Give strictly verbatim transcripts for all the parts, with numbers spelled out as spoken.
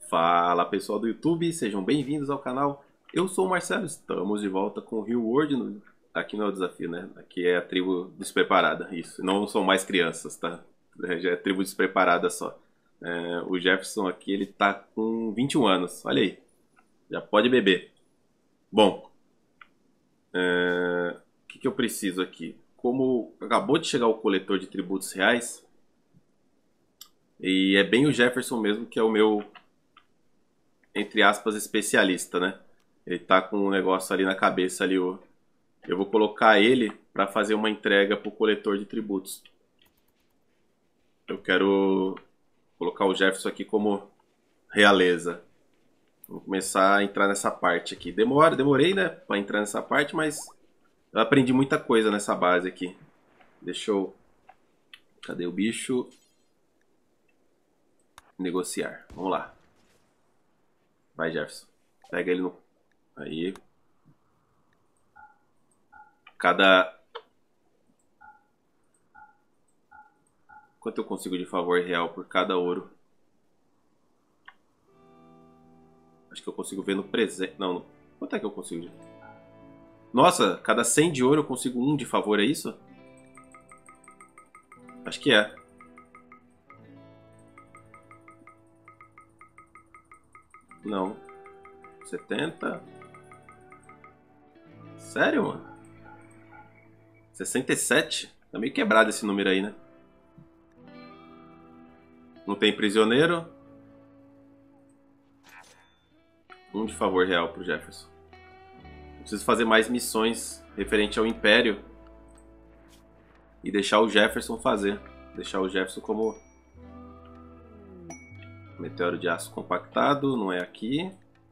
Fala pessoal do YouTube, sejam bem-vindos ao canal. Eu sou o Marcelo, estamos de volta com o Rio World. No... Aqui não é o desafio, né? Aqui é a tribo despreparada, isso. Não são mais crianças, tá? Já é tribo despreparada só. É, o Jefferson aqui, ele tá com vinte e um anos, olha aí. Já pode beber. Bom, é... o que, que eu preciso aqui? Como acabou de chegar o coletor de tributos reais, e é bem o Jefferson mesmo que é o meu, entre aspas, especialista, né? Ele tá com um negócio ali na cabeça ali, o... eu vou colocar ele para fazer uma entrega pro coletor de tributos. Eu quero colocar o Jefferson aqui como realeza. Vou começar a entrar nessa parte aqui. Demora, demorei, né, para entrar nessa parte, mas eu aprendi muita coisa nessa base aqui. Deixa eu... Cadê o bicho? Negociar. Vamos lá. Vai, Jefferson. Pega ele no... Aí. Cada... Quanto eu consigo de favor real por cada ouro? Acho que eu consigo ver no presente. Não, não. Quanto é que eu consigo de... Nossa, cada cem de ouro eu consigo um de favor, é isso? Acho que é. Não. setenta. Sério, mano? sessenta e sete? Tá meio quebrado esse número aí, né? Não tem prisioneiro. Um de favor real pro Jefferson. Preciso fazer mais missões referente ao Império. E deixar o Jefferson fazer. Deixar o Jefferson como... Meteoro de aço compactado. Não é aqui.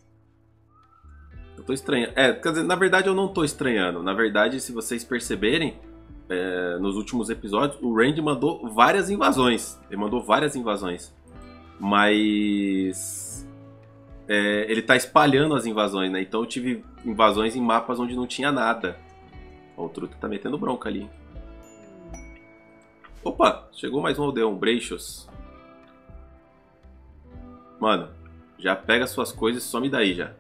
Eu tô estranhando. É, quer dizer, na verdade eu não tô estranhando. Na verdade, se vocês perceberem, é, nos últimos episódios, o Randy mandou várias invasões. Ele mandou várias invasões. Mas... É, ele tá espalhando as invasões, né? Então eu tive invasões em mapas onde não tinha nada. Ó, o Truta tá metendo bronca ali. Opa! Chegou mais um aldeão, Brechos. Mano, já pega suas coisas e some daí já.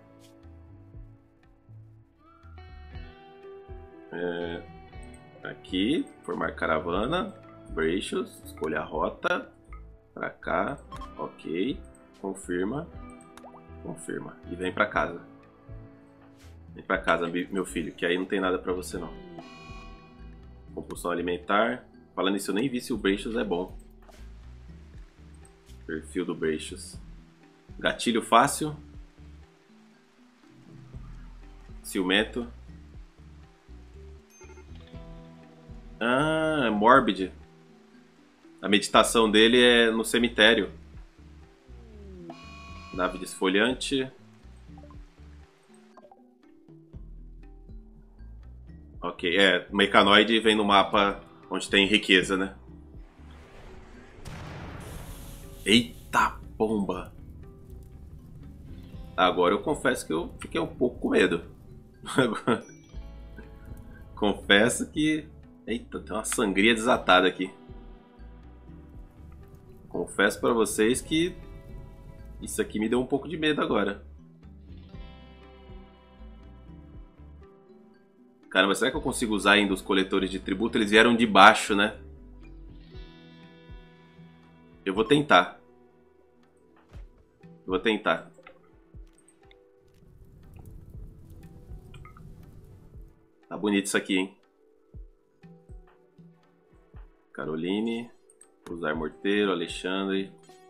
É, aqui, formar caravana. Brechos, escolha a rota. Pra cá, ok. Confirma. Confirma. E vem pra casa. Vem pra casa, meu filho, que aí não tem nada pra você não. Compulsão alimentar. Falando nisso, eu nem vi se o Brechos é bom. Perfil do Brechos. Gatilho fácil. Ciumento. Ah, é Morbid. A meditação dele é no cemitério. Nave desfolhante. Ok, é, o mecanoide vem no mapa onde tem riqueza, né? Eita bomba! Agora eu confesso que eu fiquei um pouco com medo. Agora... Confesso que... Eita, tem uma sangria desatada aqui. Confesso pra vocês que isso aqui me deu um pouco de medo agora. Caramba, será que eu consigo usar ainda os coletores de tributo? Eles vieram de baixo, né? Eu vou tentar. Eu vou tentar. Tá bonito isso aqui, hein? Caroline. Usar morteiro, Alexandre.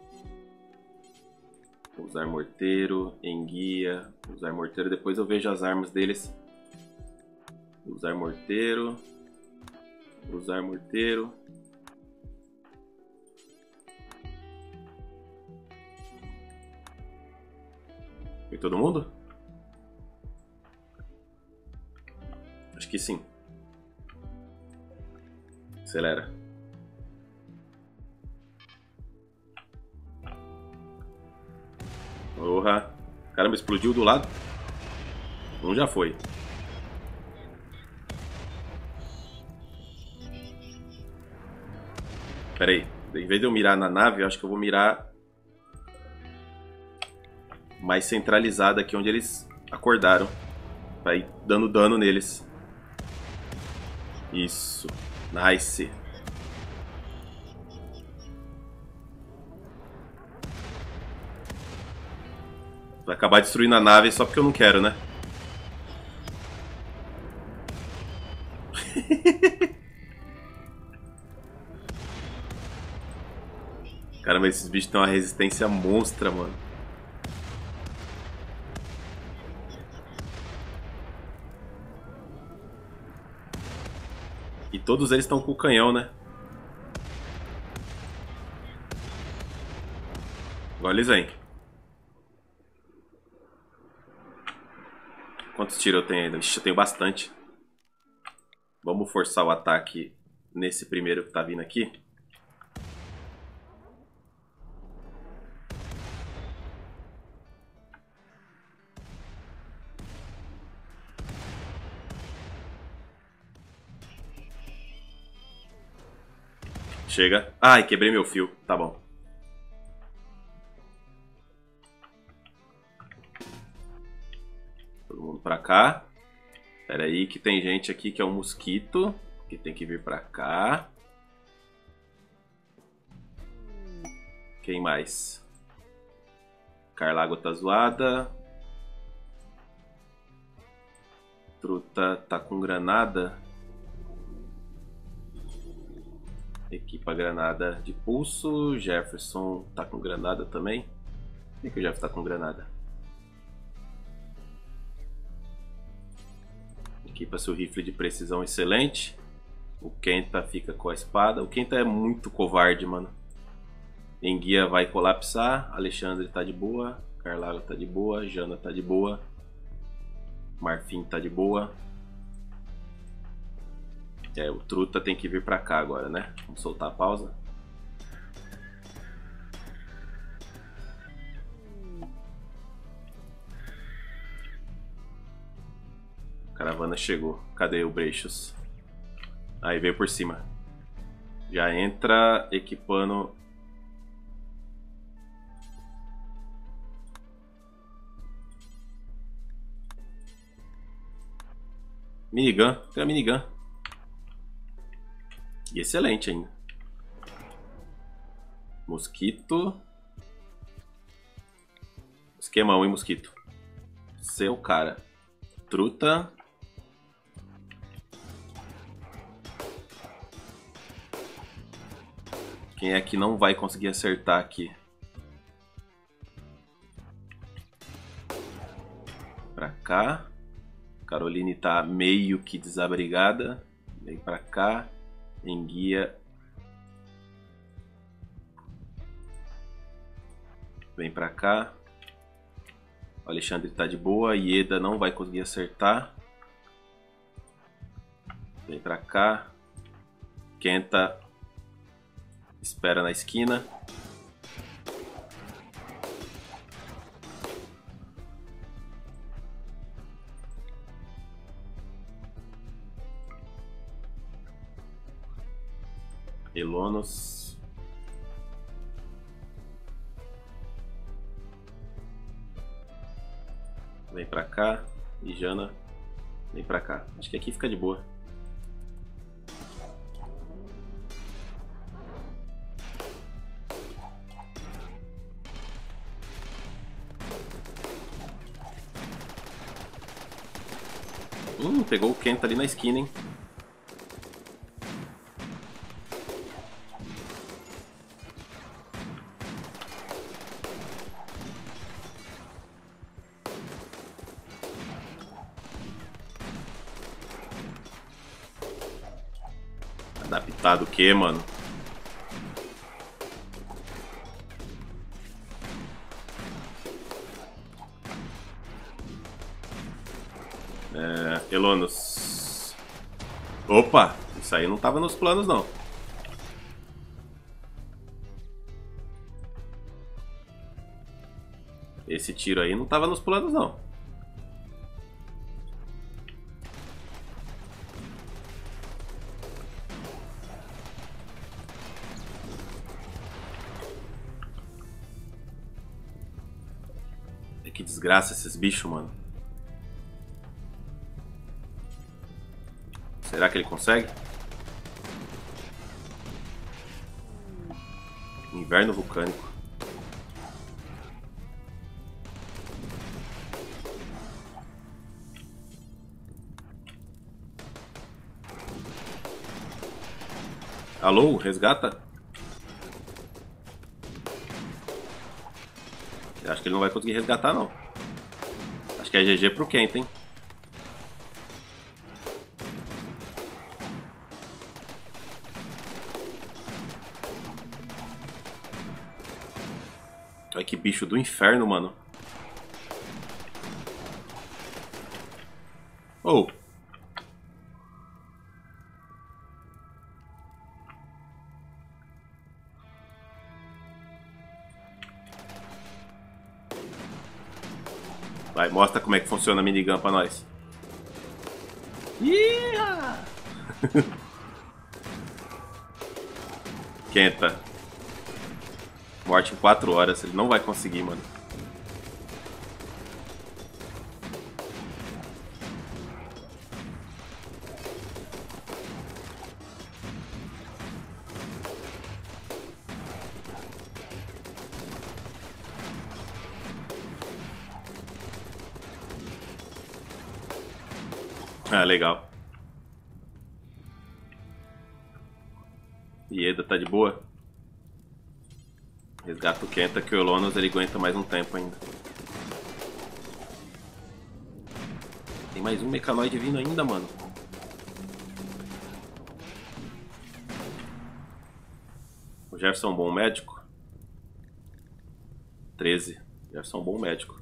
Usar morteiro, enguia. Usar morteiro, depois eu vejo as armas deles. Usar morteiro. Usar morteiro. Foi todo mundo? Acho que sim. Acelera. Porra. Caramba, explodiu do lado. Um já foi. Pera aí. Em vez de eu mirar na nave, eu acho que eu vou mirar mais centralizada aqui onde eles acordaram. Vai dando dano neles. Isso. Nice. Vai acabar destruindo a nave só porque eu não quero, né? Caramba, esses bichos têm uma resistência monstra, mano. E todos eles estão com o canhão, né? Agora eles vêm. Quantos tiros eu tenho ainda? Ixi, eu tenho bastante. Vamos forçar o ataque nesse primeiro que tá vindo aqui. Chega. Ai, quebrei meu fio. Tá bom. Todo mundo pra cá. Pera aí que tem gente aqui que é um mosquito. Que tem que vir pra cá. Quem mais? Carlago tá zoada. Truta tá com granada. Equipa granada de pulso. Jefferson tá com granada também. Por que, que o Jeff tá com granada? Equipa seu rifle de precisão excelente. O Kenta fica com a espada. O Kenta é muito covarde, mano. Enguia vai colapsar. Alexandre tá de boa. Carlago tá de boa. Jana tá de boa. Marfim tá de boa. É, o Truta tem que vir pra cá agora, né? Vamos soltar a pausa. A caravana chegou. Cadê o Brechos? Aí veio por cima. Já entra equipando. Minigun. Tem a minigun. E excelente ainda. Mosquito. Esquemão, hein, mosquito. Seu cara. Truta. Quem é que não vai conseguir acertar aqui? Pra cá. Caroline tá meio que desabrigada. Vem pra cá. Enguia. Vem pra cá. O Alexandre tá de boa. Ieda não vai conseguir acertar. Vem pra cá. Kenta espera na esquina. Elonos. Vem pra cá. E Jana. Vem pra cá. Acho que aqui fica de boa. Hum, pegou o Kenta ali na esquina, hein? Adaptado o que, mano? É, Elonos. Opa! Isso aí não tava nos planos, não. Esse tiro aí não tava nos planos, não. que desgraça esses bichos, mano. Será que ele consegue? Inverno vulcânico. Alô, resgata? Eu acho que ele não vai conseguir resgatar, não. Acho que é G G pro Kent, hein? Olha que bicho do inferno, mano. Oh. Vai, mostra como é que funciona a minigun pra nós. Yeah! Kenta. Morte em quatro horas. Ele não vai conseguir, mano. Ah, legal. Ieda tá de boa? Resgata o Kenta, que o Elonos ele aguenta mais um tempo ainda. Tem mais um mecanoide vindo ainda, mano. O Jefferson é um bom médico? treze. O Jefferson é um bom médico.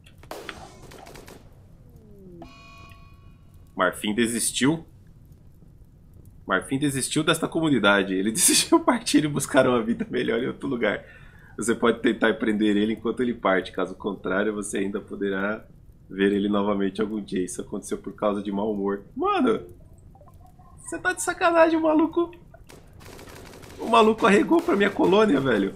Marfim desistiu. Marfim desistiu desta comunidade. Ele desistiu de partir e buscar uma vida melhor em outro lugar. Você pode tentar prender ele enquanto ele parte. Caso contrário, você ainda poderá ver ele novamente algum dia. Isso aconteceu por causa de mau humor. Mano, você tá de sacanagem, o maluco. O maluco arregou pra minha colônia, velho.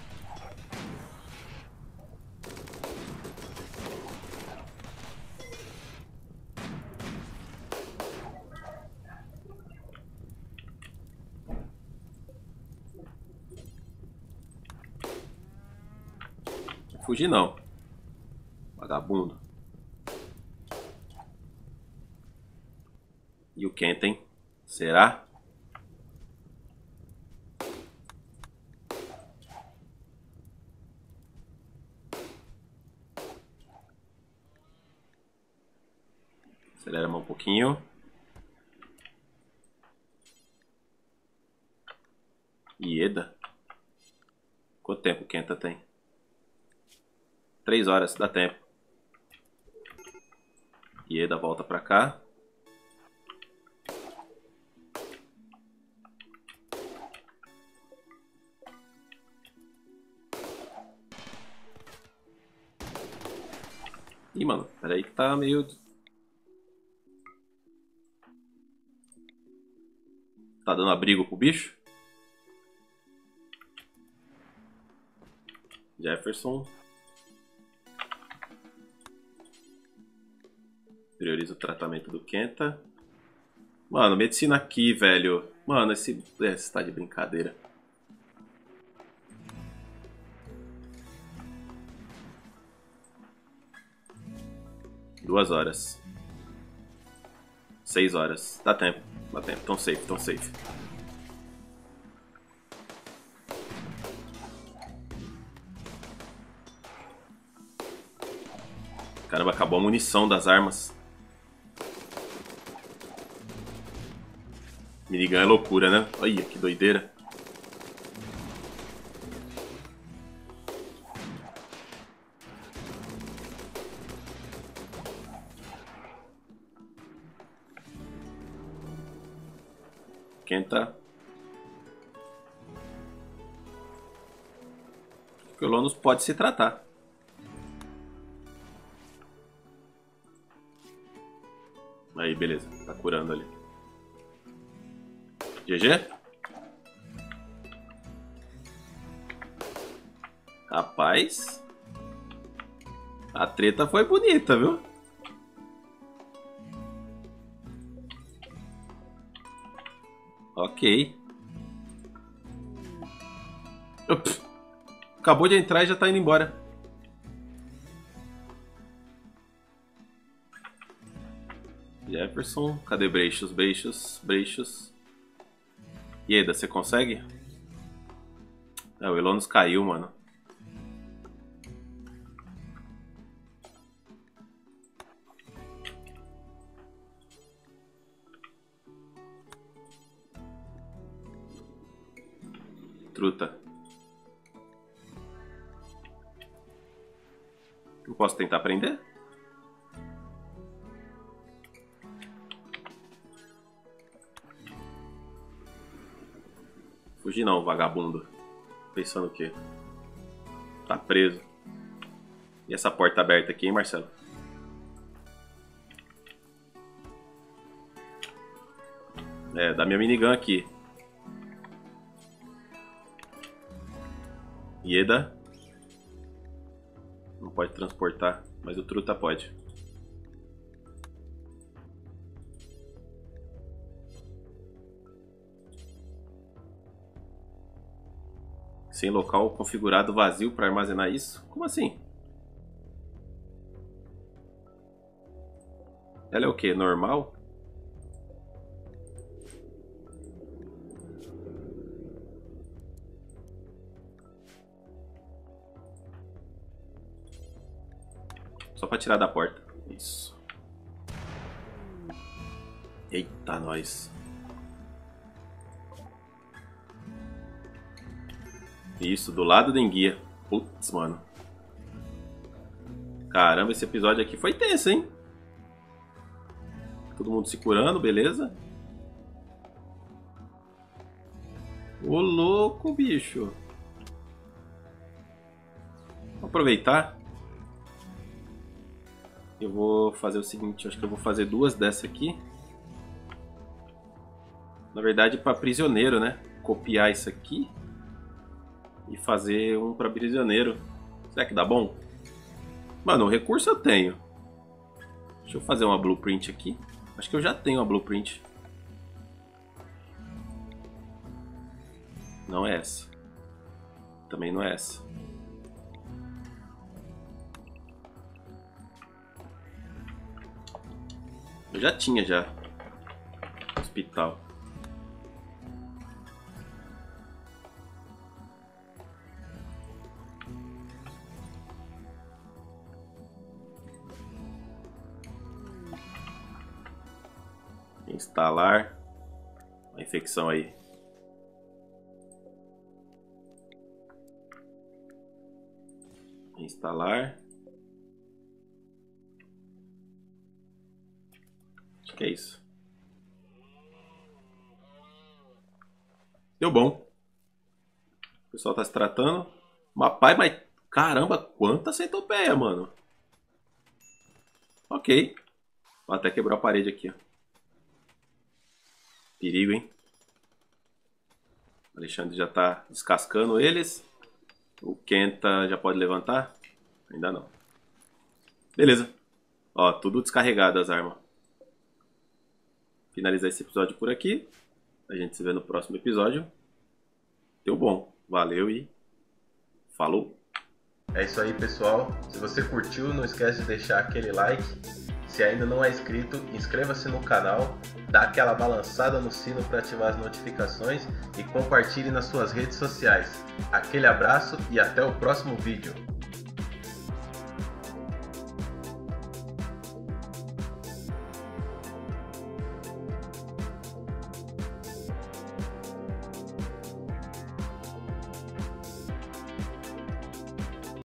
Fugir não. Vagabundo. E o Kent, hein? Será? Acelera um pouquinho. Ieda? Quanto tempo o Kenta tem? Três horas, dá tempo. Ieda volta pra cá. Ih, mano, peraí que tá meio... Tá dando abrigo pro bicho? Jefferson. Prioriza o tratamento do Kenta. Mano, medicina aqui, velho. Mano, esse, esse tá de brincadeira. Duas horas. Seis horas. Dá tempo. Dá tempo. Tão safe, tão safe. Caramba, acabou a munição das armas. Minigun é loucura, né? Olha que doideira. Kenta. O Colonos pode se tratar. Aí, beleza. Tá curando ali. G G? Rapaz. A treta foi bonita, viu? Ok. Ups. Acabou de entrar e já tá indo embora. Jefferson, cadê Breixos? Breixos, Breixos. Ieda, você consegue? É, o Elonos caiu, mano. Truta. Eu posso tentar prender? Fugir não, vagabundo. Pensando o quê? Tá preso. E essa porta aberta aqui, hein, Marcelo? É, da minha minigun aqui. Ieda. Não pode transportar, mas o Truta pode. Sem local configurado vazio para armazenar isso? Como assim? Ela é o que? Normal? Só para tirar da porta. Isso. Eita, nós. Isso, do lado da enguia. Putz, mano. Caramba, esse episódio aqui foi tenso, hein? Todo mundo se curando, beleza? Ô, louco, bicho. Vou aproveitar. Eu vou fazer o seguinte, acho que eu vou fazer duas dessa aqui. Na verdade, para prisioneiro, né? Copiar isso aqui e fazer um para prisioneiro. Será que dá bom? Mano, o recurso eu tenho. Deixa eu fazer uma blueprint aqui. Acho que eu já tenho uma blueprint. Não é essa. Também não é essa. Eu já tinha já. Hospital. Instalar. A infecção aí. Instalar. Acho que é isso. Deu bom. O pessoal tá se tratando. Mas pai, mas caramba, quanta centopeia, mano. Ok. Vou até quebrar a parede aqui, ó. Perigo, hein? O Alexandre já tá descascando eles. O Kenta já pode levantar? Ainda não. Beleza. Ó, tudo descarregado as armas. Finalizar esse episódio por aqui. A gente se vê no próximo episódio. Deu bom. Valeu e falou. É isso aí, pessoal. Se você curtiu, não esquece de deixar aquele like. Se ainda não é inscrito, inscreva-se no canal, dá aquela balançada no sino para ativar as notificações e compartilhe nas suas redes sociais. Aquele abraço e até o próximo vídeo.